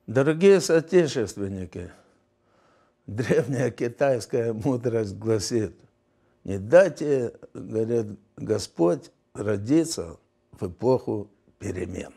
Дорогие соотечественники, древняя китайская мудрость гласит: не дайте, говорит Господь, родиться в эпоху перемен.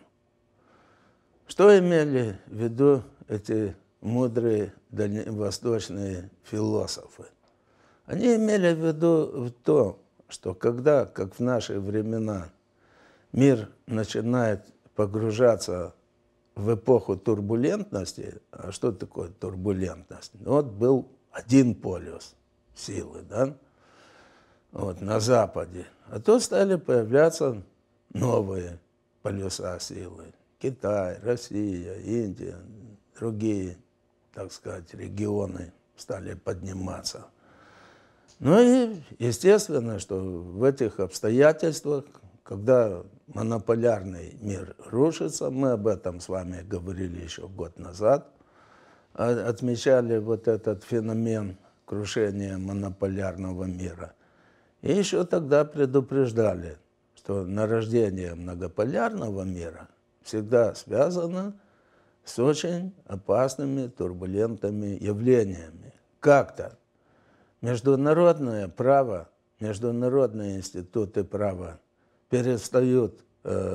Что имели в виду эти мудрые дальневосточные философы? Они имели в виду то, что когда, как в наши времена, мир начинает погружаться в эпоху турбулентности, а что такое турбулентность? Вот был один полюс силы, да? Вот, на Западе. А то стали появляться новые полюса силы. Китай, Россия, Индия, другие, так сказать, регионы стали подниматься. Ну и естественно, что в этих обстоятельствах, когда монополярный мир рушится, мы об этом с вами говорили еще год назад, отмечали вот этот феномен крушения монополярного мира. И еще тогда предупреждали, что нарождение многополярного мира всегда связано с очень опасными турбулентными явлениями. Как-то международное право, международные институты права перестают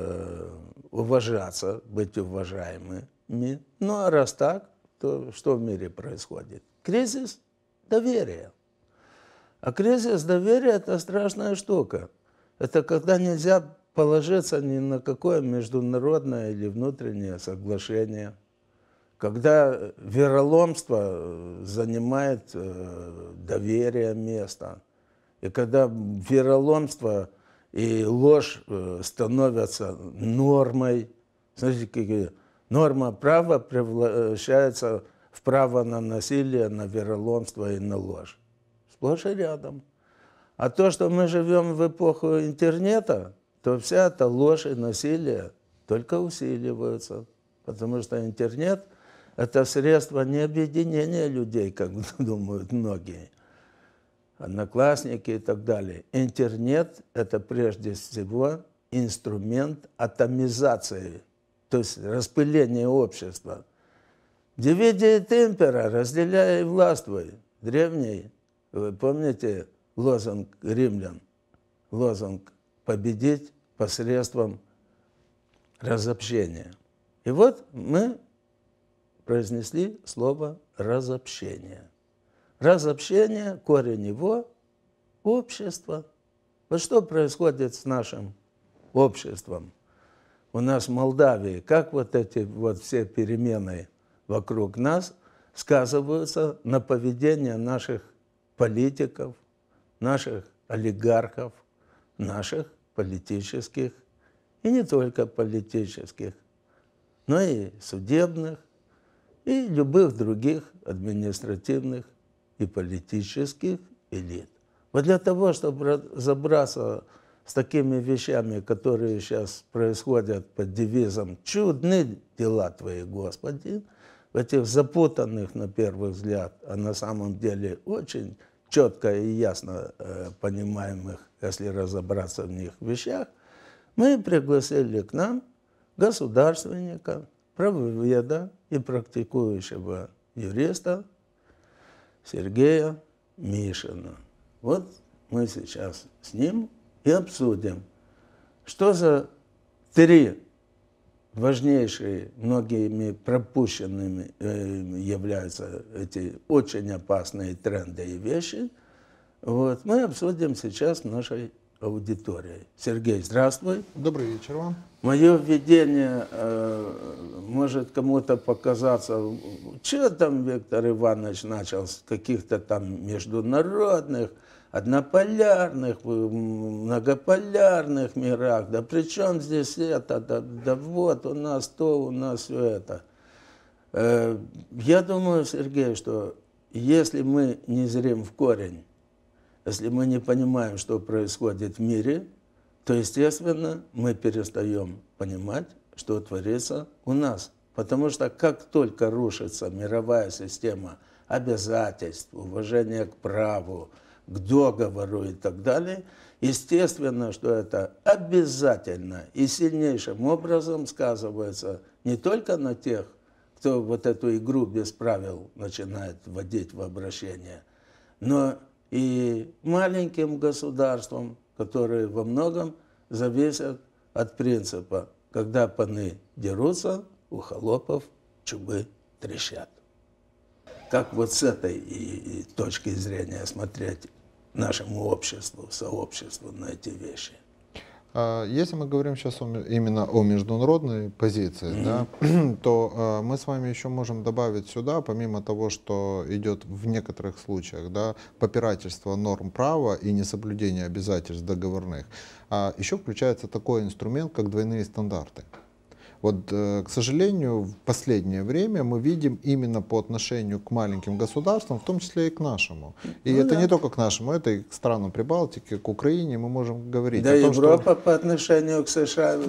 уважаться, быть уважаемыми. Ну а раз так, то что в мире происходит? Кризис доверия. А кризис доверия – это страшная штука. Это когда нельзя положиться ни на какое международное или внутреннее соглашение. Когда вероломство занимает доверие места. И когда вероломство и ложь становятся нормой. Смотрите, какие норма права превращается в право на насилие, на вероломство и на ложь. Сплошь и рядом. А то, что мы живем в эпоху интернета, то вся эта ложь и насилие только усиливаются. Потому что интернет – это средство не объединения людей, как думают многие. Одноклассники и так далее. Интернет – это прежде всего инструмент атомизации, то есть распыления общества. Divide et impera, разделяй и властвуй. Древний, вы помните лозунг римлян? Лозунг «победить посредством разобщения». И вот мы произнесли слово «разобщение». Разобщение, корень его – общество. Вот что происходит с нашим обществом? У нас в Молдавии, как вот эти вот все перемены вокруг нас сказываются на поведении наших политиков, наших олигархов, наших политических, и не только политических, но и судебных, и любых других административных и политических элит. Вот для того, чтобы разобраться с такими вещами, которые сейчас происходят под девизом «Чудны дела Твои, Господи», в этих запутанных, на первый взгляд, а на самом деле очень четко и ясно понимаемых, если разобраться в них вещах, мы пригласили к нам государственника, правоведа и практикующего юриста Сергея Мишина. Вот мы сейчас с ним и обсудим, что за три важнейшие, многими пропущенными являются эти очень опасные тренды и вещи. Вот. Мы обсудим сейчас в нашей аудитории. Сергей, здравствуй. Добрый вечер вам. Мое введение может кому-то показаться, что там Виктор Иванович начал с каких-то там международных, однополярных, многополярных мирах. Да при чем здесь это? Да вот у нас то, у нас все это. Я думаю, Сергей, что если мы не зрим в корень, если мы не понимаем, что происходит в мире, то, естественно, мы перестаем понимать, что творится у нас. Потому что как только рушится мировая система обязательств, уважения к праву, к договору и так далее, естественно, что это обязательно и сильнейшим образом сказывается не только на тех, кто вот эту игру без правил начинает вводить в обращение, но и маленьким государствам, которые во многом зависят от принципа, когда паны дерутся, у холопов чубы трещат. Как вот с этой точки зрения смотреть нашему обществу, сообществу на эти вещи? Если мы говорим сейчас именно о международной позиции, да, то мы с вами еще можем добавить сюда, помимо того, что идет в некоторых случаях, да, попирательство норм права и несоблюдение обязательств договорных, еще включается такой инструмент, как двойные стандарты. Вот, к сожалению, в последнее время мы видим именно по отношению к маленьким государствам, в том числе и к нашему. И это не только к нашему, это и к странам Прибалтики, к Украине мы можем говорить. Да, о том, Европа по отношению к США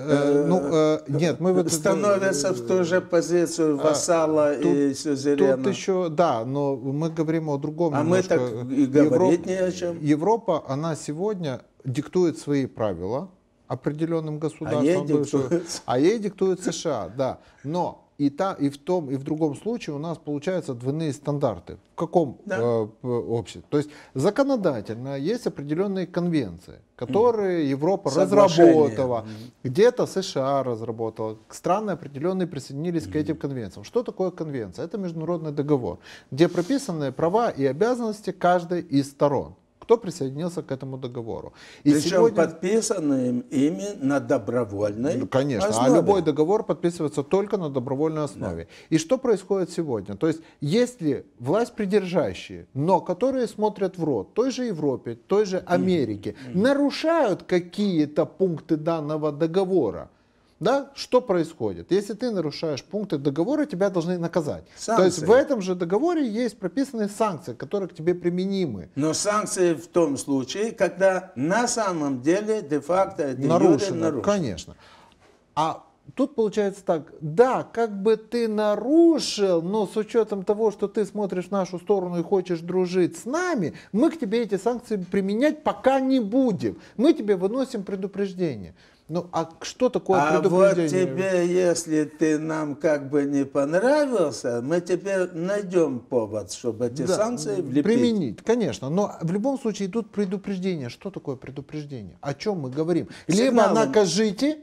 нет, мы становится в ту же позицию вассала и сюзерена. Тут еще, да, но мы говорим о другом. А мы так и говорить не о чем. Европа, она сегодня диктует свои правила определенным государствам, а ей диктует США, да. Но и в том, и в другом случае у нас получаются двойные стандарты. В каком обществе? То есть законодательно есть определенные конвенции, которые Европа разработала, где-то США разработала. Страны определенные присоединились к этим конвенциям. Что такое конвенция? Это международный договор, где прописаны права и обязанности каждой из сторон. Кто присоединился к этому договору. И причем сегодня подписаны ими на добровольной конечно, основе. А любой договор подписывается только на добровольной основе. Да. И что происходит сегодня? То есть, если власть придержащие, но которые смотрят в рот той же Европе, той же Америке, нарушают какие-то пункты данного договора, да, что происходит? Если ты нарушаешь пункты договора, тебя должны наказать. Санкции. То есть в этом же договоре есть прописаны санкции, которые к тебе применимы. Но санкции в том случае, когда на самом деле де-факто нарушено. Конечно. А тут получается так, да, как бы ты нарушил, но с учетом того, что ты смотришь в нашу сторону и хочешь дружить с нами, мы к тебе эти санкции применять пока не будем. Мы тебе выносим предупреждение. Ну, а что такое предупреждение? А вот тебе, если ты нам как бы не понравился, мы тебе найдем повод, чтобы эти санкции влепить. Применить, конечно. Но в любом случае идут предупреждения. Что такое предупреждение? О чем мы говорим? Либо накажите,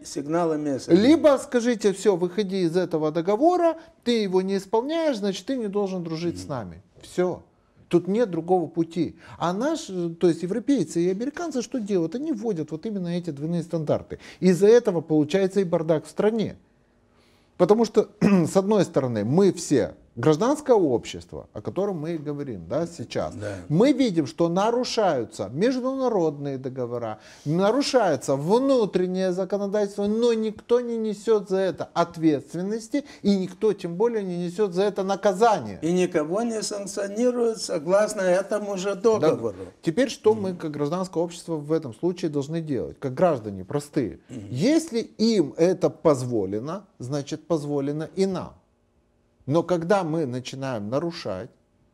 либо скажите, все, выходи из этого договора, ты его не исполняешь, значит, ты не должен дружить с нами. Все. Тут нет другого пути. А то есть европейцы и американцы что делают? Они вводят вот именно эти двойные стандарты. Из-за этого получается и бардак в стране. Потому что, с одной стороны, мы все, гражданское общество, о котором мы и говорим, да, сейчас, мы видим, что нарушаются международные договора, нарушается внутреннее законодательство, но никто не несет за это ответственности, и никто тем более не несет за это наказание. И никого не санкционирует согласно этому же договору. Да. Теперь что мы, как гражданское общество, в этом случае должны делать, как граждане простые? Если им это позволено, значит позволено и нам. Но когда мы начинаем нарушать,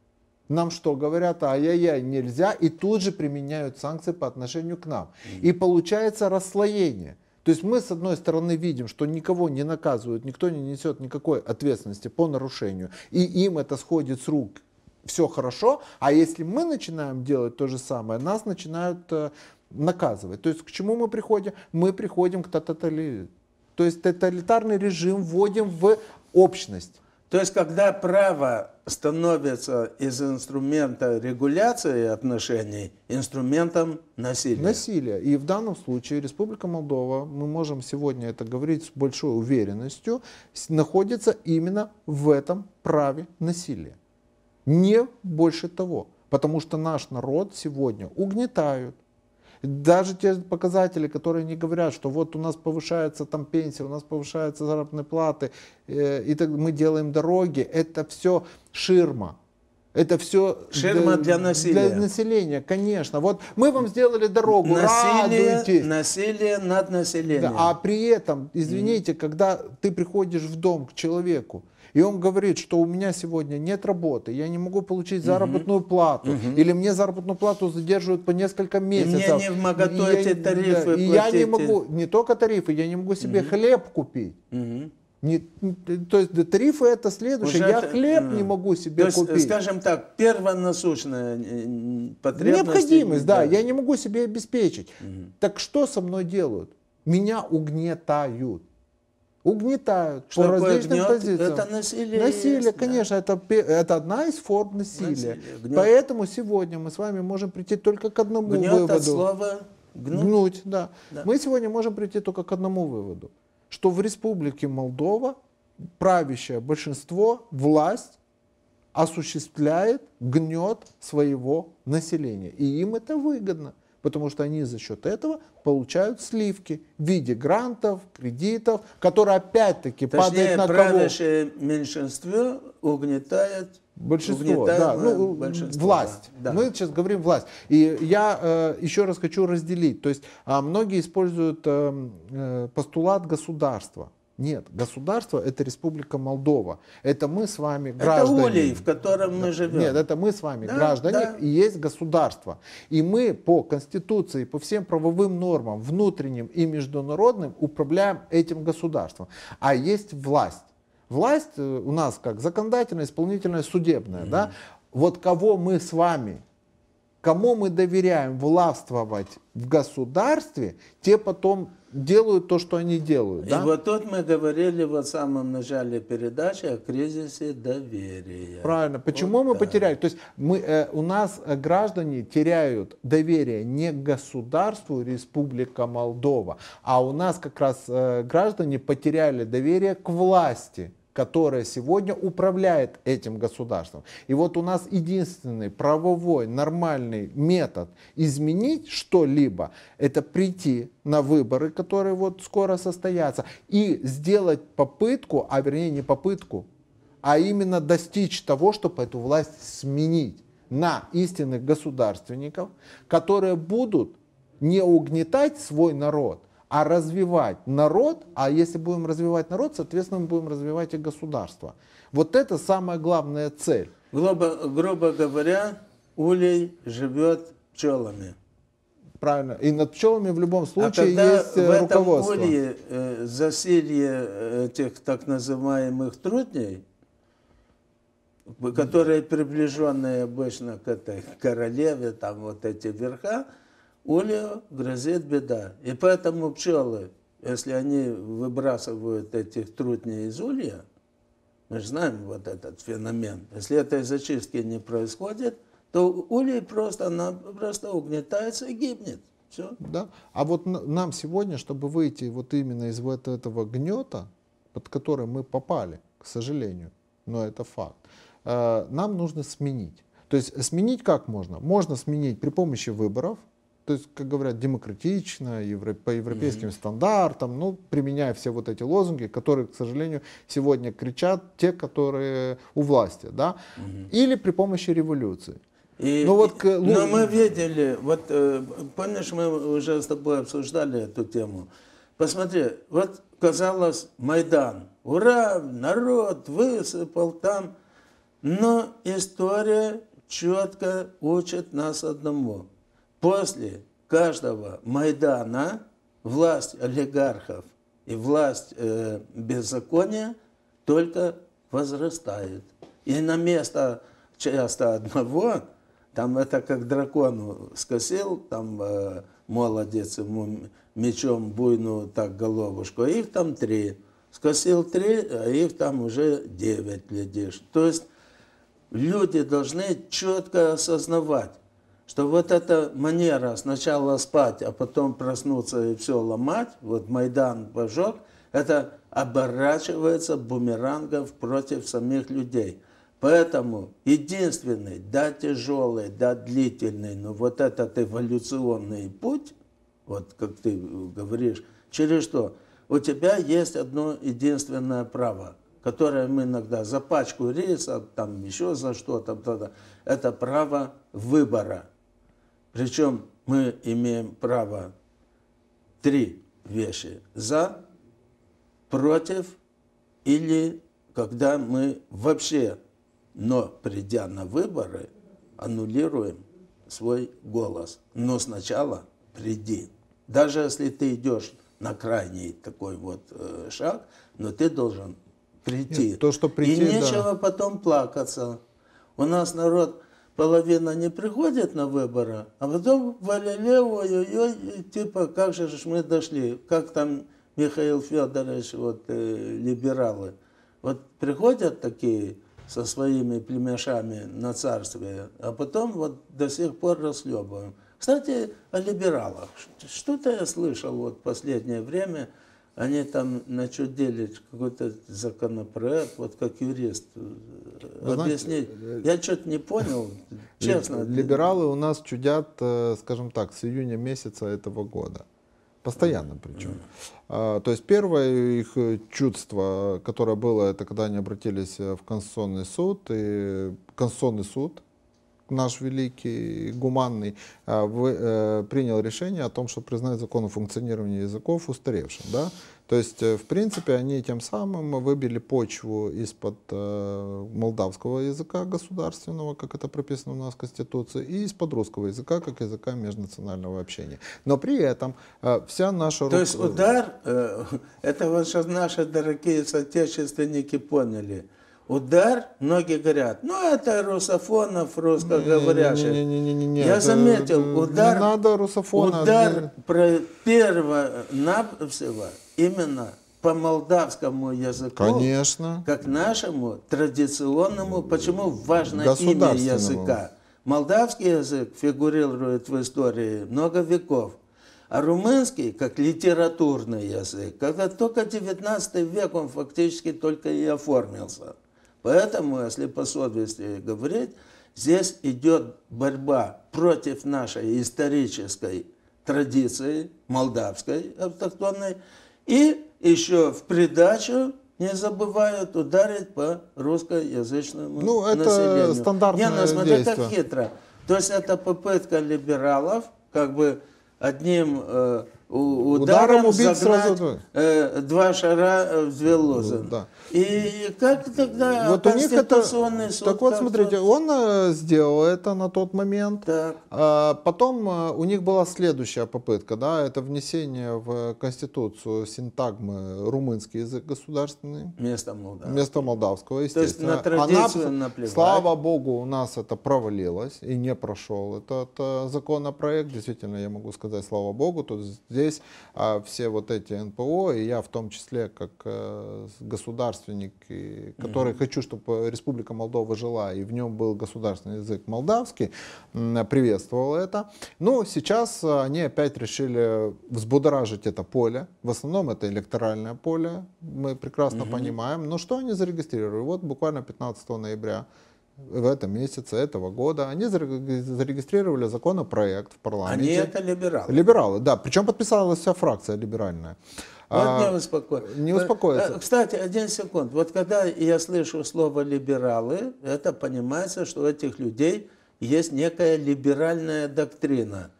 нам что говорят? Ай-яй-яй, нельзя, и тут же применяют санкции по отношению к нам. И получается расслоение. То есть мы с одной стороны видим, что никого не наказывают, никто не несет никакой ответственности по нарушению, и им это сходит с рук, все хорошо, а если мы начинаем делать то же самое, нас начинают наказывать. То есть к чему мы приходим? Мы приходим к тоталитарному. То есть тоталитарный режим вводим в общность. То есть, когда право становится из инструмента регуляции отношений инструментом насилия. Насилие. И в данном случае Республика Молдова, мы можем сегодня это говорить с большой уверенностью, находится именно в этом праве насилия. Не больше того. Потому что наш народ сегодня угнетают. Даже те показатели, которые не говорят, что вот у нас повышается там пенсия, у нас повышаются заработные платы, и так мы делаем дороги, это все ширма. Это все ширма для насилия. Для населения, конечно. Вот мы вам сделали дорогу, радуйтесь. Насилие над населением. Да, а при этом, извините, когда ты приходишь в дом к человеку, и он говорит, что у меня сегодня нет работы, я не могу получить заработную плату, или мне заработную плату задерживают по несколько месяцев. И мне не вмоготу эти тарифы платить. И я не могу, не только тарифы, я не могу себе хлеб купить. То есть тарифы это следующее. Я хлеб не могу себе купить. Скажем так, первонасущная потребность. Необходимость, да, я не могу себе обеспечить. Так что со мной делают? Меня угнетают. Угнетают что по различным позициям. Это насилие. Насилие, есть, конечно, да. это одна из форм насилия. Поэтому сегодня мы с вами можем прийти только к одному выводу. От слова гнуть, да. Мы сегодня можем прийти только к одному выводу, что в Республике Молдова правящее большинство, власть осуществляет гнет своего населения. И им это выгодно, потому что они за счет этого получают сливки в виде грантов, кредитов, которые опять-таки падают на кого? Правящее меньшинство угнетает большинство, да, большинство, власть. Да. Мы сейчас говорим власть. И я еще раз хочу разделить. То есть многие используют постулат государства. Нет, государство — это Республика Молдова. Это мы с вами граждане. Это улей, в котором мы живем. Нет, это мы с вами граждане, и есть государство. И мы по Конституции, по всем правовым нормам, внутренним и международным, управляем этим государством. А есть власть. Власть у нас как законодательная, исполнительная, судебная. Да? Вот кого мы с вами, кому мы доверяем властвовать в государстве, те потом делают то, что они делают. И да? вот тут мы говорили в самом начале передачи о кризисе доверия. Правильно. Почему мы потеряли? То есть у нас граждане теряют доверие не к государству Республика Молдова, а у нас как раз граждане потеряли доверие к власти, которая сегодня управляет этим государством. И вот у нас единственный правовой нормальный метод изменить что-либо, это прийти на выборы, которые вот скоро состоятся, и сделать попытку, а вернее не попытку, а именно достичь того, чтобы эту власть сменить на истинных государственников, которые будут не угнетать свой народ, а развивать народ, а если будем развивать народ, соответственно, мы будем развивать и государство. Вот это самая главная цель. Грубо говоря, улей живет пчелами. Правильно. И над пчелами в любом случае когда есть в руководство. этом улье засилье этих так называемых трутней, которые приближенные обычно к этой королеве, там вот эти верха, улью грозит беда. И поэтому пчелы, если они выбрасывают этих трутней из улья, мы же знаем вот этот феномен, если этой зачистки не происходит, то улей просто угнетается и гибнет. Все. Да. А вот нам сегодня, чтобы выйти вот именно из вот этого гнета, под который мы попали, к сожалению, но это факт, нам нужно сменить. То есть сменить как можно? Можно сменить при помощи выборов, то есть, как говорят, демократично, по европейским стандартам, ну, применяя все вот эти лозунги, которые, к сожалению, сегодня кричат те, которые у власти, да, или при помощи революции. Но мы видели, вот помнишь, мы уже с тобой обсуждали эту тему. Посмотри, вот казалось Майдан, ура, народ высыпал там, но история четко учит нас одному. После каждого Майдана власть олигархов и власть беззакония только возрастает. И на место часто одного, там это как дракону скосил, там молодец ему мечом буйную так головушку, а их там 3. Скосил 3, а их там уже 9, глядишь. То есть люди должны четко осознавать, что вот эта манера сначала спать, а потом проснуться и все ломать, вот Майдан пожег, это оборачивается бумерангом против самих людей. Поэтому единственный, да тяжелый, да длительный, но вот этот эволюционный путь, вот как ты говоришь, через что? У тебя есть одно единственное право, которое мы иногда за пачку риса, там еще за что-то, это право выбора. Причем мы имеем право 3 вещи: за, против или когда мы вообще, но придя на выборы, аннулируем свой голос. Но сначала приди. Даже если ты идешь на крайний такой вот шаг, но ты должен прийти. Нет, то, что прийти, и нечего потом плакаться. У нас народ, половина не приходит на выборы, а потом валили, ой-ой-ой, типа, как же мы дошли, как там Михаил Федорович, вот либералы. Вот приходят такие со своими племешами на царствие, а потом вот до сих пор расхлебываем. Кстати, о либералах. Что-то я слышал вот в последнее время, они там начудили какой-то законопроект, вот как юрист. Объяснить. Я что-то не понял, честно. Либералы у нас чудят, скажем так, с июня месяца этого года. Постоянно причем. То есть первое их чудство, которое было, это когда они обратились в Конституционный суд, и Конституционный суд, наш великий, гуманный, принял решение о том, что признать закон о функционировании языков устаревшим. Да? То есть, в принципе, они тем самым выбили почву из-под молдавского языка государственного, как это прописано у нас в Конституции, и из-под русского языка, как языка межнационального общения. Но при этом вся наша... То есть удар, это вот сейчас наши дорогие соотечественники поняли. Удар, многие говорят, ну это русофонов, русскоговорящих. Я заметил, удар, не надо русофона, удар первого-навсего именно по молдавскому языку, конечно, как нашему традиционному, почему важно имя языка. Молдавский язык фигурирует в истории много веков, а румынский, как литературный язык, когда только 19 век он фактически только и оформился. Поэтому, если по совести говорить, здесь идет борьба против нашей исторической традиции, молдавской автохтонной, и еще в придачу не забывают ударить по русскоязычному населению. Это стандартное не, смотри, действие. как хитро. То есть это попытка либералов как бы одним ударом убить загнать сразу два шара в две лозы. Да. И как тогда вот Конституционный у них это, суд... Так вот, смотрите, он сделал это на тот момент. Потом у них была следующая попытка, да, это внесение в Конституцию синтагмы румынский язык государственный. Вместо молдавского, естественно. То есть на традицию наплевать. Слава богу, у нас это провалилось и не прошел этот законопроект. Действительно, я могу сказать, слава богу, то здесь все вот эти НПО, и я в том числе, как государственник, который хочу, чтобы Республика Молдова жила, и в нем был государственный язык молдавский, приветствовал это. Но сейчас они опять решили взбудоражить это поле. В основном это электоральное поле, мы прекрасно понимаем. Но что они зарегистрировали? Вот буквально 15 ноября в этом месяце, этого года, они зарегистрировали законопроект в парламенте. Они это либералы. Либералы, да. Причем подписалась вся фракция либеральная. Вот не успокоится. Кстати, 1 секунд. Вот когда я слышу слово «либералы», это понимается, что у этих людей есть некая либеральная доктрина.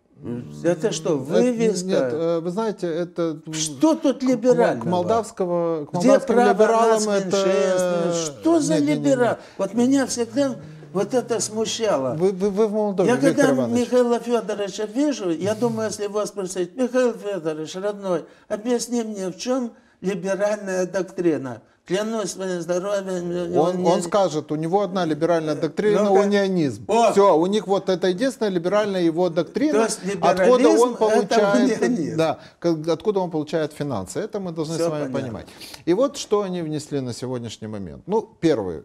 Это что, вывеска? Нет, вы знаете, это... Что тут либерального? К молдавским либералам это... Что за либерал? Вот меня всегда... Вот это смущало. Вы в Молдове, я когда Михаила Федоровича вижу, я думаю, если его спросить, Михаил Федорович, родной, объясни мне, в чем либеральная доктрина? Клянусь своим здоровьем. Он скажет, у него одна либеральная доктрина, унионизм. Все, у них вот это единственная либеральная его доктрина, откуда он получает, откуда он получает финансы. Это мы должны с вами понимать. И вот что они внесли на сегодняшний момент. Ну, первое,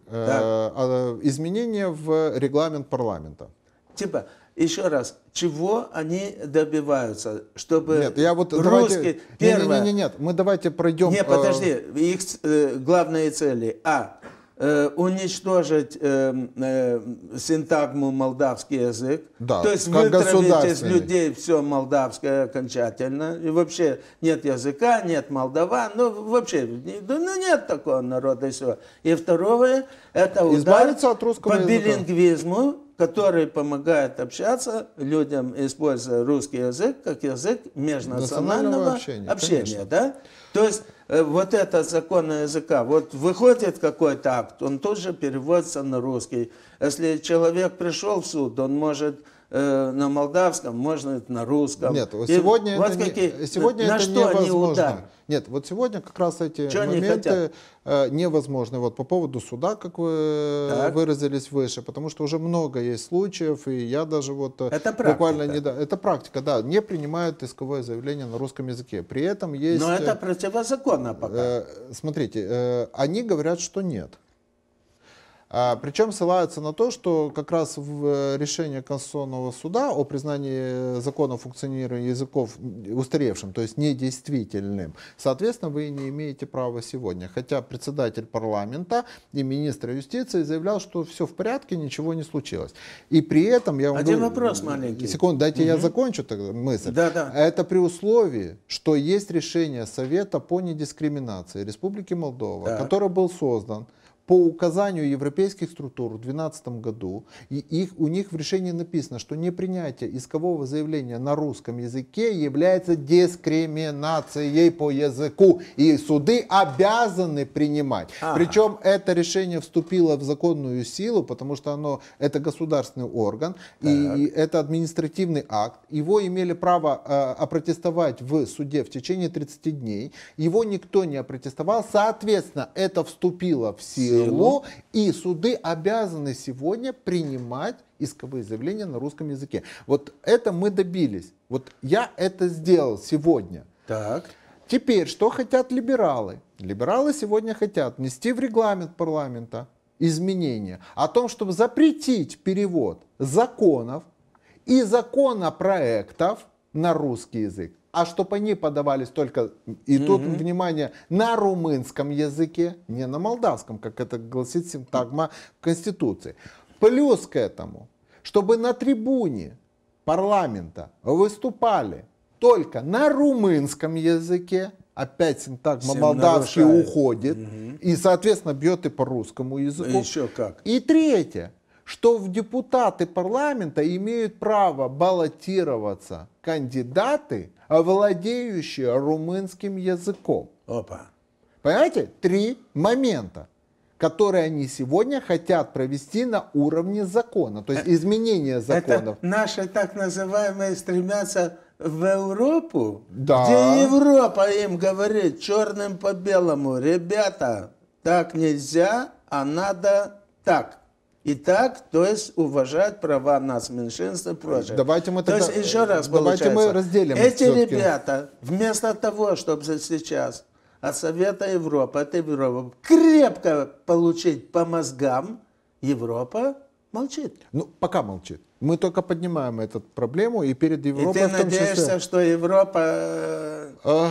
изменения в регламент парламента. Типа, еще раз, чего они добиваются, чтобы нет, я вот русский... Давайте, нет, мы давайте пройдем... Нет, подожди, их главные цели. Уничтожить синтагму молдавский язык, да, то есть вытравить из людей все молдавское окончательно, и вообще нет языка, нет молдаван, ну вообще, нет такого народа и все. И второе, это удар по билингвизму, который помогает общаться людям, используя русский язык как язык межнационального общения. Да? То есть вот этот закон языка, вот выходит какой-то акт, он тут же переводится на русский. Если человек пришел в суд, он может на молдавском, можно на русском. Нет, вот сегодня вот сегодня на это что невозможно. Нет, вот сегодня как раз эти моменты невозможны. Вот по поводу суда, как вы выразились выше, потому что уже много есть случаев, и я даже вот это буквально это практика, да, не принимают исковое заявление на русском языке. При этом есть... Но это противозаконно пока. Смотрите, они говорят, что нет. Причем ссылаются на то, что как раз в решении Конституционного суда о признании закона функционирования языков устаревшим, то есть недействительным, соответственно, вы не имеете права сегодня. Хотя председатель парламента и министр юстиции заявлял, что все в порядке, ничего не случилось. И при этом я вам Один вопрос маленький. Секунду, дайте я закончу мысль. Да. Это при условии, что есть решение Совета по недискриминации Республики Молдова, который был создан по указанию европейских структур в 2012 году, и у них в решении написано, что непринятие искового заявления на русском языке является дискриминацией по языку, и суды обязаны принимать. Причем это решение вступило в законную силу, потому что это государственный орган, и это административный акт. Его имели право опротестовать в суде в течение 30 дней. Его никто не опротестовал, соответственно, это вступило в силу. И суды обязаны сегодня принимать исковые заявления на русском языке. Вот это мы добились. Вот я это сделал сегодня. Так. Теперь, что хотят либералы? Либералы сегодня хотят внести в регламент парламента изменения о том, чтобы запретить перевод законов и законопроектов на русский язык. А чтобы они подавались только, и тут, внимание, на румынском языке, не на молдавском, как это гласит синтагма Конституции. Плюс к этому, чтобы на трибуне парламента выступали только на румынском языке, опять синтагма молдавский уходит, и, соответственно, бьет и по русскому языку. И еще как. И третье, что в депутаты парламента имеют право баллотироваться кандидаты, владеющие румынским языком. Опа. Понимаете? 3 момента, которые они сегодня хотят провести на уровне закона, то есть изменение законов. Это наши так называемые стремятся в Европу, да. Где Европа им говорит черным по белому: ребята, так нельзя, а надо так. И так, то есть уважать права нас, меньшинств и прочее. Давайте мы то есть еще раз давайте мы разделим. Эти ребята, вместо того, чтобы сейчас от Совета Европы, от Европы крепко получить по мозгам, Европа молчит. Ну, пока молчит. Мы только поднимаем эту проблему, и перед Европой и ты надеешься, что Европа...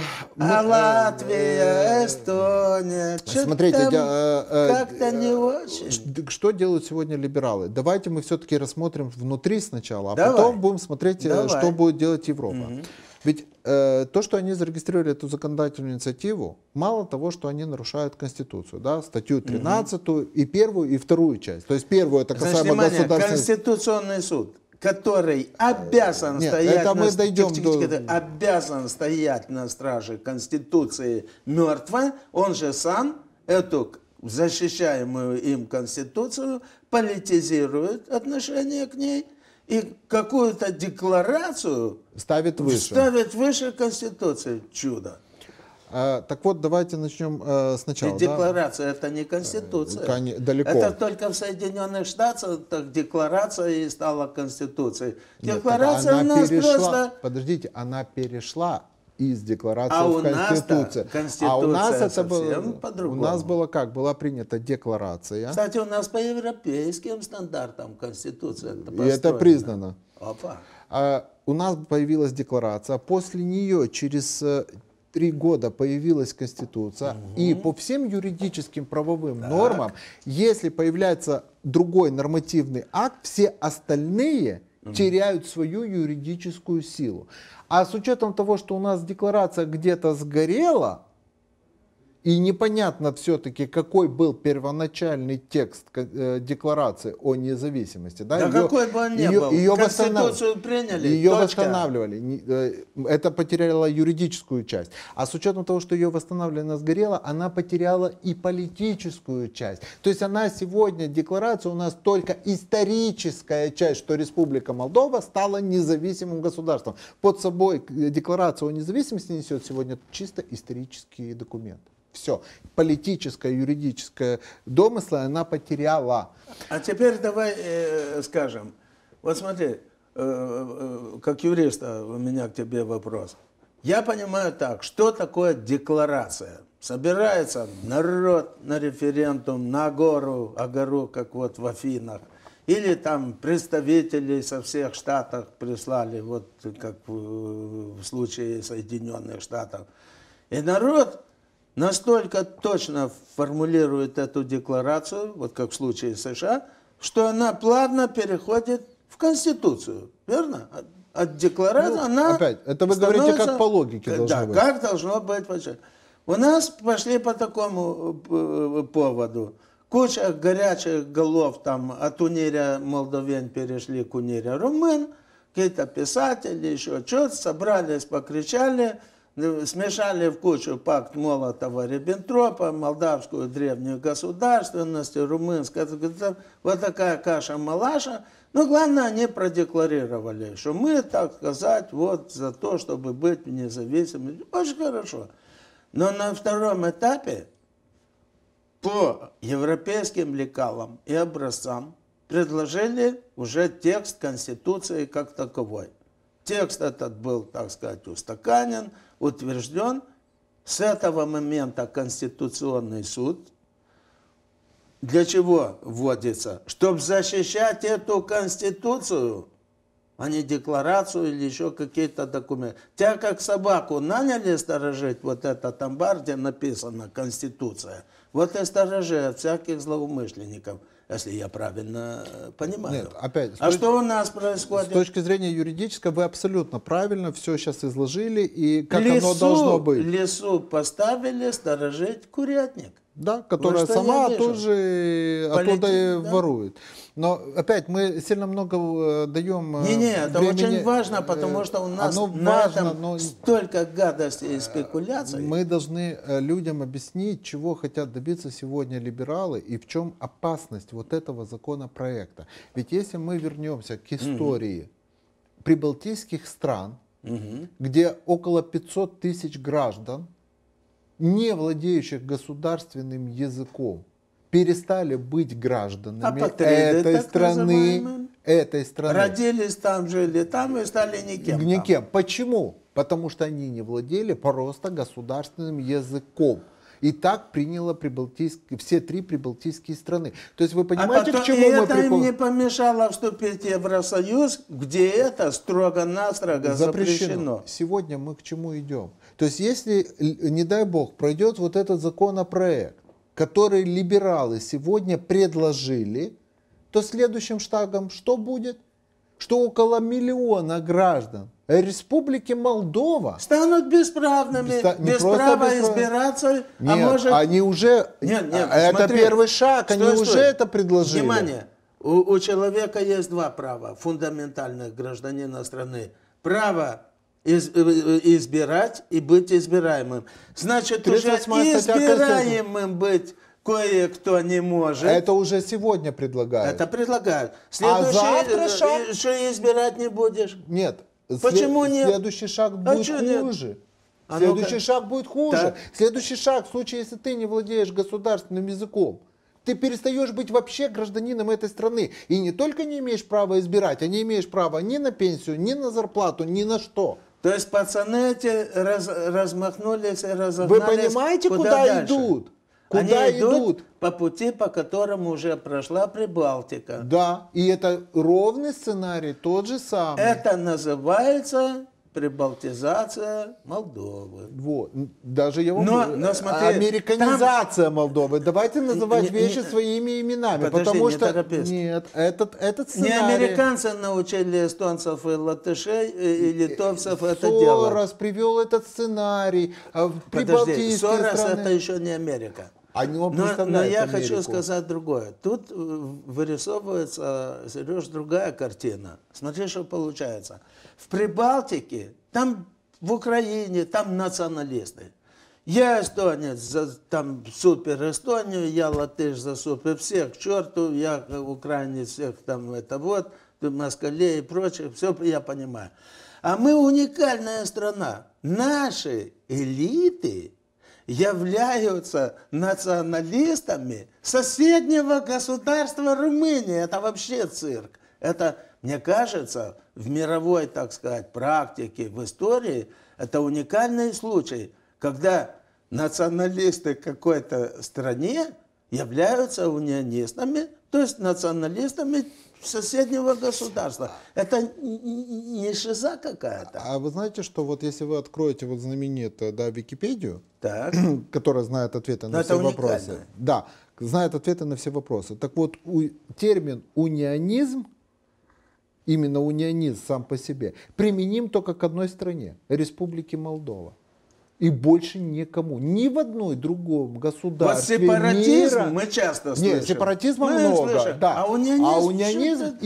Латвия, Эстония... Смотрите, как-то не очень. Что делают сегодня либералы? Давайте мы все-таки рассмотрим внутри сначала, а потом будем смотреть, что будет делать Европа. Ведь то, что они зарегистрировали эту законодательную инициативу, мало того, что они нарушают Конституцию, да, статью 13 и первую, и вторую часть. То есть первую это касаемо государственного... Конституционный суд, который обязан обязан стоять на страже Конституции мертво, он же сам эту защищаемую им Конституцию политизирует отношение к ней. И какую-то декларацию ставит выше Конституции. Чудо. Так вот, давайте начнем сначала. И декларация это не Конституция. Далеко. Это только в Соединенных Штатах так декларация и стала Конституцией. Декларация у нас просто... Подождите, она перешла из декларации в Конституцию. А у нас это было по-другому. У нас было как? Была принята декларация. Кстати, у нас по европейским стандартам Конституция. И это признано. Опа. У нас появилась декларация, после нее через 3 года появилась Конституция, и по всем юридическим правовым нормам, если появляется другой нормативный акт, все остальные теряют свою юридическую силу. А с учетом того, что у нас декларация где-то сгорела, И непонятно все-таки, какой был первоначальный текст декларации о независимости. Да какой бы он ни был, Конституцию приняли, ее восстанавливали. Это потеряло юридическую часть. А с учетом того, что ее восстанавливали, она сгорела, она потеряла и политическую часть. То есть она сегодня, декларация у нас только историческая часть, что Республика Молдова стала независимым государством. Под собой декларация о независимости несет сегодня чисто исторические документы. Все. Политическое, юридическое домысло она потеряла. А теперь давай скажем. Вот смотри, как юриста у меня к тебе вопрос. Я понимаю так, что такое декларация? Собирается народ на референдум, на гору, как вот в Афинах. Или там представителей со всех штатов прислали, вот как в случае Соединенных Штатов. И народ настолько точно формулирует эту декларацию, вот как в случае США, что она плавно переходит в Конституцию, верно? От декларации она опять, это вы говорите, как по логике должно быть. Да, как должно быть. У нас пошли по такому поводу. Куча горячих голов, там от униря молдавян перешли к униря румын, какие-то писатели, еще что-то, собрались, покричали, смешали в кучу пакт Молотова-Риббентропа, молдавскую древнюю государственность, румынская, вот такая каша-малаша. Но главное, они продекларировали, что мы, так сказать, вот за то, чтобы быть независимыми. Очень хорошо. Но на втором этапе по европейским лекалам и образцам предложили уже текст Конституции как таковой. Текст этот был, так сказать, устаканен, утвержден. С этого момента Конституционный суд для чего вводится? Чтобы защищать эту Конституцию, а не декларацию или еще какие-то документы. Тебя как собаку наняли сторожить вот этот амбар, где написано Конституция. Вот и сторожи от всяких злоумышленников. Если я правильно понимаю. Нет, опять, что у нас происходит? С точки зрения юридической вы абсолютно правильно все сейчас изложили, и как оно должно быть. Лесу поставили сторожить курятник. Да, которая сама тоже оттуда и ворует. Но опять мы сильно много даем это очень важно, потому что у нас столько гадостей и спекуляций. Мы должны людям объяснить, чего хотят добиться сегодня либералы и в чем опасность вот этого законопроекта. Ведь если мы вернемся к истории прибалтийских стран, где около 500 тысяч граждан, не владеющих государственным языком, перестали быть гражданами этой страны. Родились там, жили там и стали никем. Почему? Потому что они не владели просто государственным языком. И так приняло все три прибалтийские страны. То есть вы понимаете, к чему мы приходим? Это им не помешало вступить в Евросоюз, где это строго-настрого запрещено. Сегодня мы к чему идем? То есть если, не дай бог, пройдет вот этот законопроект, который либералы сегодня предложили, то следующим шагом что будет? Что около 1 миллиона граждан Республики Молдова станут бесправными, без права избираться. Нет, они уже, это смотри, первый шаг, они уже это предложили. Внимание, у человека есть два права фундаментальных гражданина страны. Право избирать и быть избираемым. Значит, уже избираемым быть кое-кто не может. Это уже сегодня предлагают. Это предлагают. Следующий, что избирать не будешь? Нет. Почему нет? Следующий шаг будет хуже. Следующий шаг будет хуже. Так. Следующий шаг, в случае, если ты не владеешь государственным языком, ты перестаешь быть вообще гражданином этой страны. И не только не имеешь права избирать, а не имеешь права ни на пенсию, ни на зарплату, ни на что. То есть пацаны эти размахнулись и разогнались. Вы понимаете, куда идут? Куда они идут по пути, по которому уже прошла Прибалтика. Да, и это ровный сценарий, тот же самый. Это называется прибалтизация Молдовы. Вот. Даже я вам но смотри, американизация Молдовы. Давайте называть вещи своими именами. Подожди, потому не что торопись. нет, этот сценарий... Не американцы научили эстонцев и латышей, и литовцев это Сорос делать. привел этот сценарий. Подожди, Сорос это еще не Америка. Но я хочу сказать другое. Тут вырисовывается, Сереж, другая картина. Смотри, что получается. В Прибалтике, там в Украине, там националисты. Я эстонец за там супер Эстонию, я латыш за супер всех, к черту, я украинец всех там это вот, москалей и прочее, все я понимаю. А мы уникальная страна. Наши элиты являются националистами соседнего государства Румынии. Это вообще цирк. Это, мне кажется, в мировой, так сказать, практике, в истории, это уникальный случай, когда националисты какой-то стране являются унионистами, то есть националистами соседнего государства. Это не шиза какая-то. А вы знаете, что вот если вы откроете вот знаменитую, да, Википедию, так, которая знает ответы на все вопросы. Да, знает ответы на все вопросы. Так вот, термин унионизм, именно унионизм сам по себе, применим только к одной стране, Республике Молдова. И больше никому, ни в одной другом государстве вот сепаратизм мира... мы часто слышим. Нет, сепаратизма много, да. А унионизм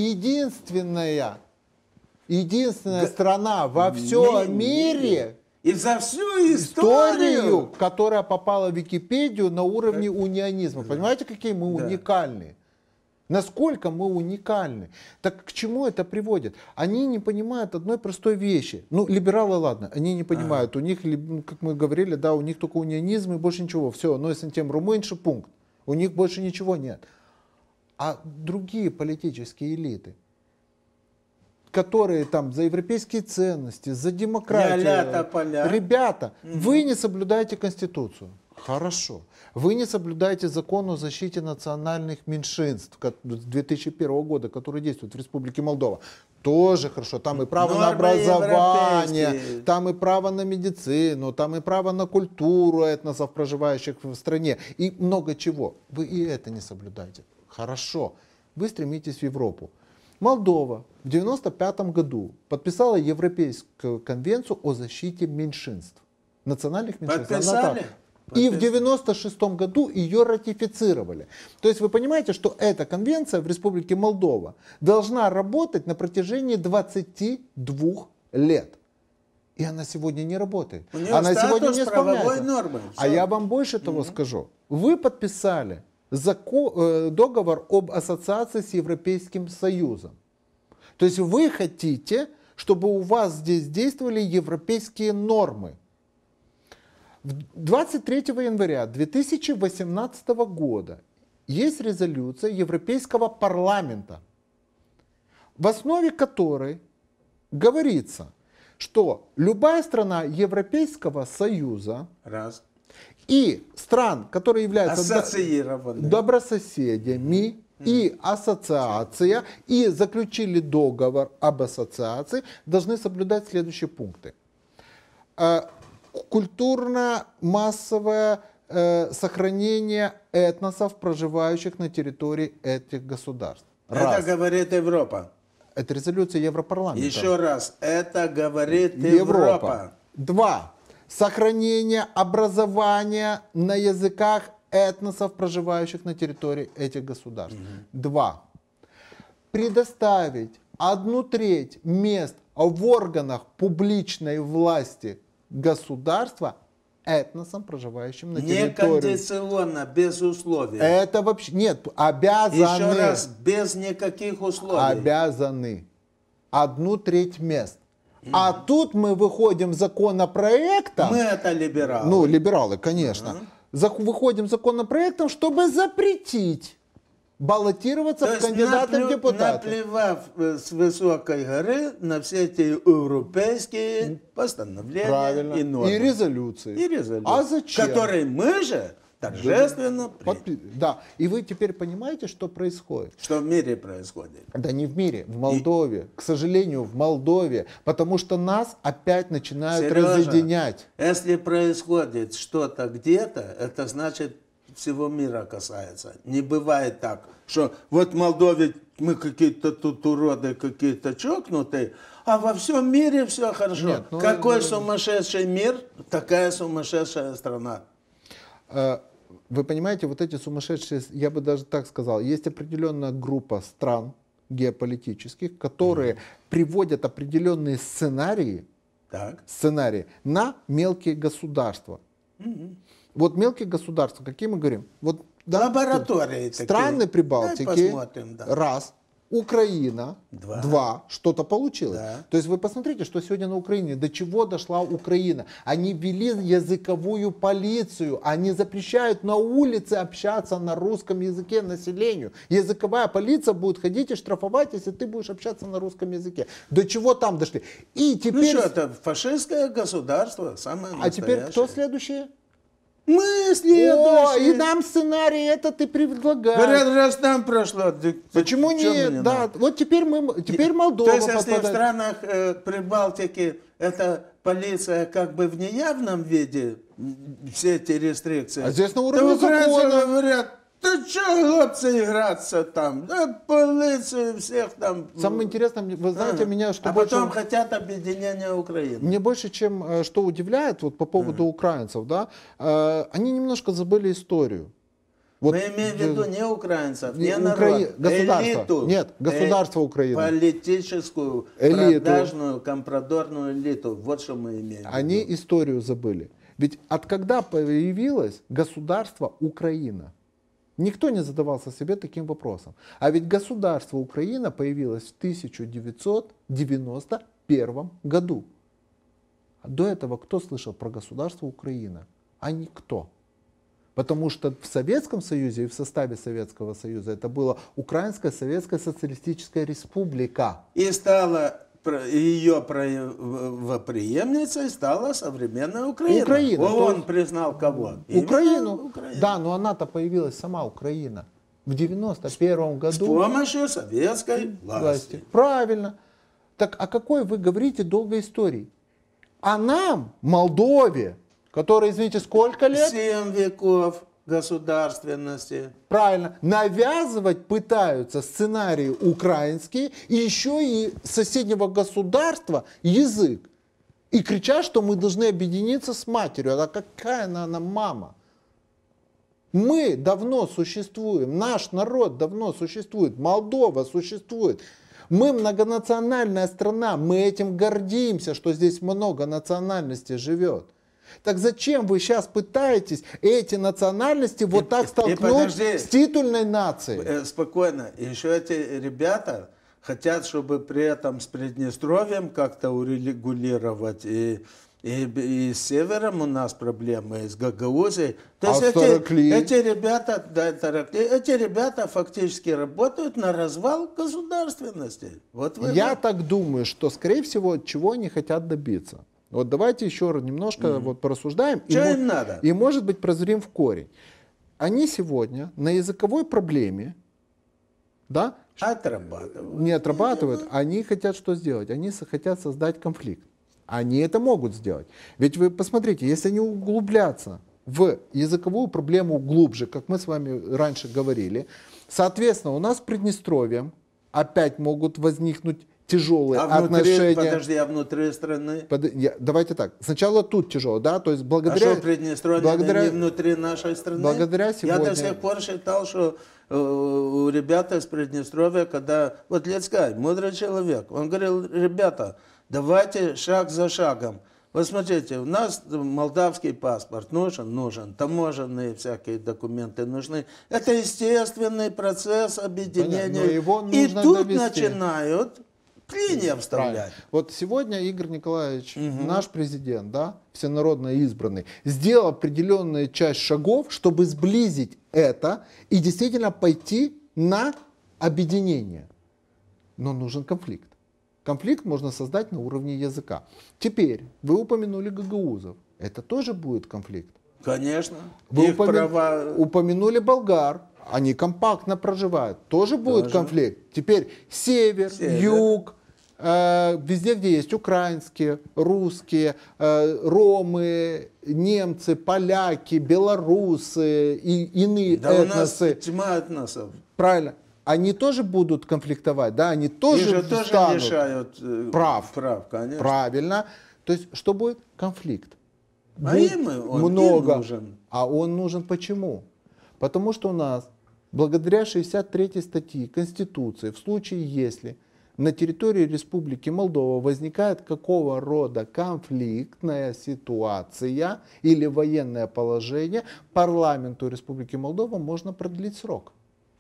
единственная страна во всем мире, и за всю историю, которая попала в Википедию на уровне унионизма. Понимаете, какие мы уникальные? Насколько мы уникальны. Так к чему это приводит? Они не понимают одной простой вещи. Ну, либералы, ладно, они не понимают. У них, как мы говорили, да, у них только унионизм и больше ничего. Все, но если тем румынши пункт. У них больше ничего нет. А другие политические элиты, которые там за европейские ценности, за демократию. Ребята, вы не соблюдаете Конституцию. Хорошо. Вы не соблюдаете закон о защите национальных меньшинств 2001 года, который действует в Республике Молдова. Тоже хорошо. Там и право на образование, там и право на медицину, там и право на культуру этносов, проживающих в стране. И много чего. Вы и это не соблюдаете. Хорошо. Вы стремитесь в Европу. Молдова в 1995 году подписала Европейскую конвенцию о защите меньшинств. Национальных меньшинств. Подписали? И в 1996 году ее ратифицировали. То есть вы понимаете, что эта конвенция в Республике Молдова должна работать на протяжении 22 лет. И она сегодня не работает. Она сегодня не исполняется. А я вам больше того скажу. Вы подписали договор об ассоциации с Европейским Союзом. То есть вы хотите, чтобы у вас здесь действовали европейские нормы. 23 января 2018 года есть резолюция Европейского парламента, в основе которой говорится, что любая страна Европейского Союза и стран, которые являются добрососедями и ассоциация, и заключили договор об ассоциации, должны соблюдать следующие пункты. Культурно-массовое сохранение этносов, проживающих на территории этих государств. Это говорит Европа. Это резолюция Европарламента. Еще раз, это говорит Европа. 2. Сохранение образования на языках этносов, проживающих на территории этих государств. 2. Предоставить 1/3 мест в органах публичной власти государства этносам, проживающим на территории. Некондиционно, без условий. Это вообще... Нет, обязаны. Еще раз, без никаких условий. Обязаны. 1/3 мест. А тут мы выходим законопроектом... Мы это либералы. Ну, либералы, конечно. Выходим законопроектом, чтобы запретить баллотироваться в кандидаты в депутаты. Наплевав с высокой горы на все эти европейские постановления и нормы. И резолюции. А зачем? Которые мы же торжественно Да, и вы теперь понимаете, что происходит? Что в мире происходит? Да не в мире, в Молдове. К сожалению, в Молдове. Потому что нас опять начинают разъединять. Если происходит что-то где-то, это значит всего мира касается. Не бывает так, что вот в Молдове мы какие-то тут уроды, какие-то чокнутые, а во всем мире все хорошо. Нет, ну, какой сумасшедший мир, такая сумасшедшая страна. Вы понимаете, вот эти сумасшедшие, я бы даже так сказал, есть определенная группа стран геополитических, которые приводят определенные сценарии на мелкие государства. Вот мелкие государства, какие мы говорим? Вот, да, лаборатории страны такие. Прибалтики, раз. Украина, два, что-то получилось. Да. То есть вы посмотрите, что сегодня на Украине, до чего дошла Украина. Они ввели языковую полицию, они запрещают на улице общаться на русском языке населению. Языковая полиция будет ходить и штрафовать, если ты будешь общаться на русском языке. До чего там дошли? И теперь... Ну что, это фашистское государство, самое настоящее. А теперь кто следующий? Мы следующие. И нам сценарий этот и предлагают. Говорят, раз там прошло. Почему не? Да, вот теперь Молдова. То есть, если в странах Прибалтики эта полиция как бы в неявном виде, все эти рестрикции, а здесь на уровне закона. Говорят, да что, хлопцы, играться там? Да, полицию всех там. Самое интересное, вы знаете, меня что больше... потом хотят объединения Украины. Мне больше, чем что удивляет вот по поводу украинцев, да, они немножко забыли историю. Вот, мы имеем в виду не украинцев, не народ, государство. Элиту. Нет, государство Украины. Политическую, элиту. Продажную, компрадорную элиту. Вот что мы имеем в виду. Они историю забыли. Ведь от когда появилось государство Украина? Никто не задавался себе таким вопросом. А ведь государство Украина появилось в 1991 году. А до этого кто слышал про государство Украина? А никто. Потому что в Советском Союзе и в составе Советского Союза это была Украинская Советская Социалистическая Республика. И стала ее преемницей стала современная Украина. ООН признал кого? Украину. Да, но она-то появилась сама Украина в 91 году. С помощью советской власти. Правильно. Так о какой вы говорите долгой истории? А нам, Молдове, которой, извините, сколько лет? 7 веков государственности. Правильно. Навязывать пытаются сценарии украинские и еще и соседнего государства язык. И кричат, что мы должны объединиться с матерью. А какая она нам мама? Мы давно существуем, наш народ давно существует, Молдова существует. Мы многонациональная страна, мы этим гордимся, что здесь много национальностей живет. Так зачем вы сейчас пытаетесь эти национальности вот так столкнуть с титульной нацией? Спокойно. Еще эти ребята хотят, чтобы при этом с Приднестровьем как-то урегулировать. И с севером у нас проблемы, и с Гагаузией. То есть эти ребята фактически работают на развал государственности. Вот я так думаю, что, скорее всего, чего они хотят добиться. Вот давайте еще немножко вот порассуждаем. Что им надо? И, может быть, прозрим в корень. Они сегодня на языковой проблеме, да, не отрабатывают, они хотят что сделать? Они хотят создать конфликт. Они это могут сделать. Ведь вы посмотрите, если они углубляться в языковую проблему глубже, как мы с вами раньше говорили, соответственно, у нас с Приднестровьем опять могут возникнуть тяжелые отношения. Подожди, а внутри страны? Давайте так. Сначала тут тяжело, да, то есть благодаря... А что Приднестровье не внутри нашей страны? Благодаря сегодня... Я до сих пор считал, что у ребят из Приднестровья, когда... Вот Лецкай, мудрый человек, он говорил, ребята, давайте шаг за шагом. Вот смотрите, у нас молдавский паспорт нужен, таможенные всякие документы нужны. Это естественный процесс объединения. И тут начинают клинья вставлять. Вот сегодня Игорь Николаевич, наш президент, да, всенародно избранный, сделал определенную часть шагов, чтобы сблизить это и действительно пойти на объединение. Но нужен конфликт. Конфликт можно создать на уровне языка. Теперь, вы упомянули гагаузов. Это тоже будет конфликт. Конечно. Вы упомянули болгар. Они компактно проживают. Тоже будет конфликт. Теперь север, юг, везде, где есть украинские, русские, ромы, немцы, поляки, белорусы и иные этносы. У нас тьма этносов. Правильно. Они тоже будут конфликтовать, да? Они тоже лишают прав, конечно. Правильно. То есть, что будет? Конфликт. А им он много. Нужен. А он нужен почему? Потому что у нас, благодаря 63 статье Конституции, в случае, если на территории Республики Молдова возникает какого рода конфликтная ситуация или военное положение, парламенту Республики Молдова можно продлить срок.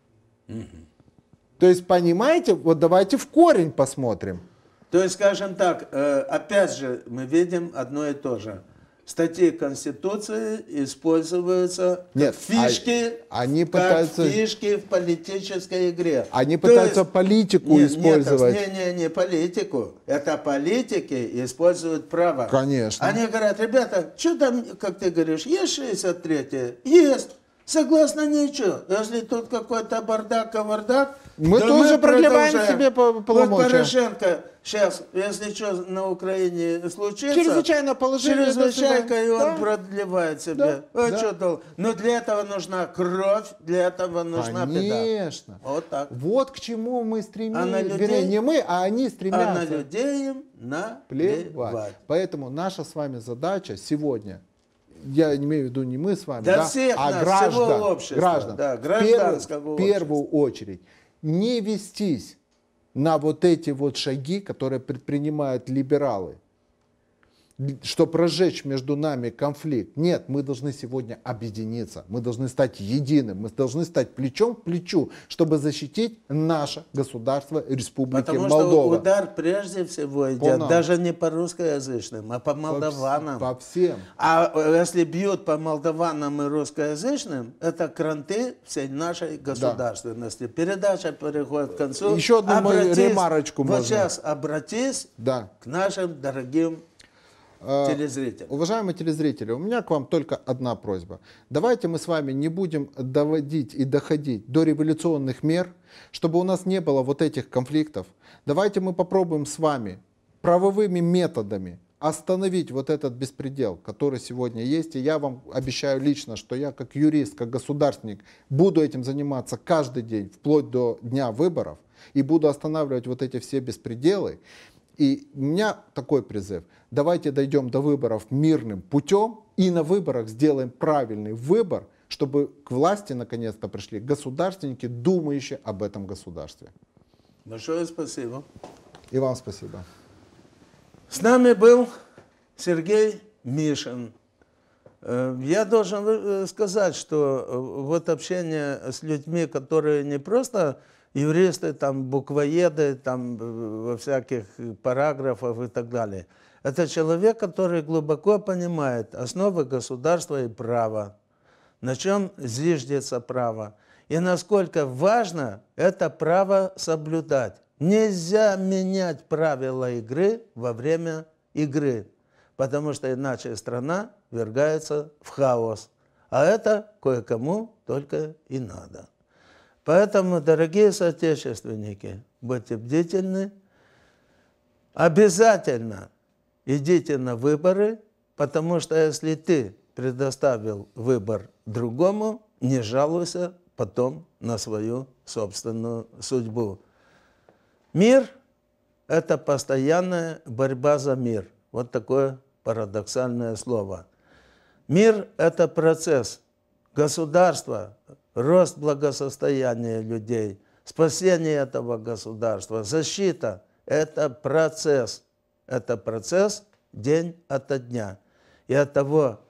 То есть, понимаете, вот давайте в корень посмотрим. То есть, скажем так, опять же, мы видим одно и то же. Статьи Конституции используются как фишки, фишки в политической игре. Они пытаются политику использовать. Не политику. Это политики используют право. Конечно. Они говорят, ребята, что там, как ты говоришь, есть 63-е? Есть. Согласно ничего. Если тут какой-то бардак-кавардак, мы тоже продлеваем себе полномочия. Вот Порошенко сейчас, если что на Украине случится, чрезвычайное положение, чрезвычайка, и он продлевает себе. Но для этого нужна кровь, для этого нужна беда. Конечно. Вот так. Вот к чему мы стремимся. Вернее, не мы, а они стремятся. А на людей им наплевать. Поэтому наша с вами задача сегодня, я имею в виду не мы с вами, всех а нас, граждан, гражданского в первую очередь не вестись на вот эти вот шаги, которые предпринимают либералы, чтобы разжечь между нами конфликт. Нет, мы должны сегодня объединиться, мы должны стать единым, мы должны стать плечом к плечу, чтобы защитить наше государство Республики Молдова. Потому что удар прежде всего идет даже не по русскоязычным, а по молдаванам. По всем. А если бьют по молдаванам и русскоязычным, это кранты всей нашей государственности. Да. Передача переходит к концу. Еще одну ремарочку можно. Вот сейчас обратись к нашим дорогим телезрители. Уважаемые телезрители, у меня к вам только одна просьба. Давайте мы с вами не будем доводить и доходить до революционных мер, чтобы у нас не было вот этих конфликтов. Давайте мы попробуем с вами правовыми методами остановить вот этот беспредел, который сегодня есть. И я вам обещаю лично, что я как юрист, как государственник буду этим заниматься каждый день, вплоть до дня выборов, и буду останавливать вот эти все беспределы. И у меня такой призыв. Давайте дойдем до выборов мирным путем и на выборах сделаем правильный выбор, чтобы к власти наконец-то пришли государственники, думающие об этом государстве. Большое спасибо. И вам спасибо. С нами был Сергей Мишин. Я должен сказать, что вот общение с людьми, которые не просто юристы, там, буквоеды, там, во всяких параграфах и так далее. Это человек, который глубоко понимает основы государства и права, на чем зиждется право, и насколько важно это право соблюдать. Нельзя менять правила игры во время игры, потому что иначе страна ввергается в хаос. А это кое-кому только и надо. Поэтому, дорогие соотечественники, будьте бдительны, обязательно идите на выборы, потому что если ты предоставил выбор другому, не жалуйся потом на свою собственную судьбу. Мир – это постоянная борьба за мир. Вот такое парадоксальное слово. Мир – это процесс. Государство – рост благосостояния людей, спасение этого государства, защита – это процесс. Это процесс день ото дня. И от того,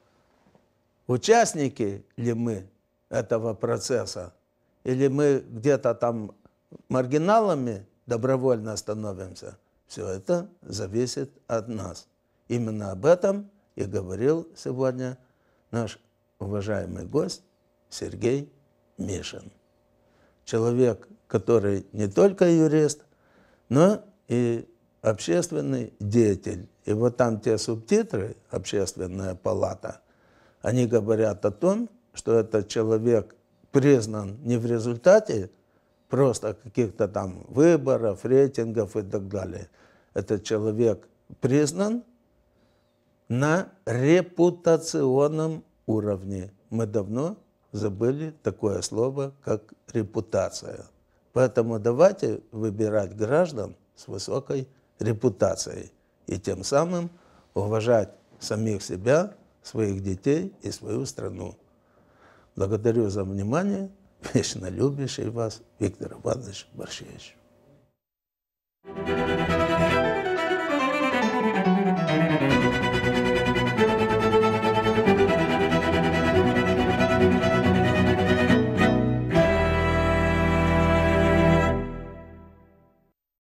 участники ли мы этого процесса, или мы где-то там маргиналами добровольно становимся, все это зависит от нас. Именно об этом и говорил сегодня наш уважаемый гость Сергей Мишин. Человек, который не только юрист, но и общественный деятель. И вот там те субтитры «Общественная палата», Они говорят о том, что этот человек признан не в результате просто каких-то там выборов, рейтингов и так далее. Этот человек признан на репутационном уровне. Мы давно забыли такое слово, как репутация. Поэтому давайте выбирать граждан с высокой репутацией и тем самым уважать самих себя, своих детей и свою страну. Благодарю за внимание. Вечно любящий вас Виктор Иванович Борщевич.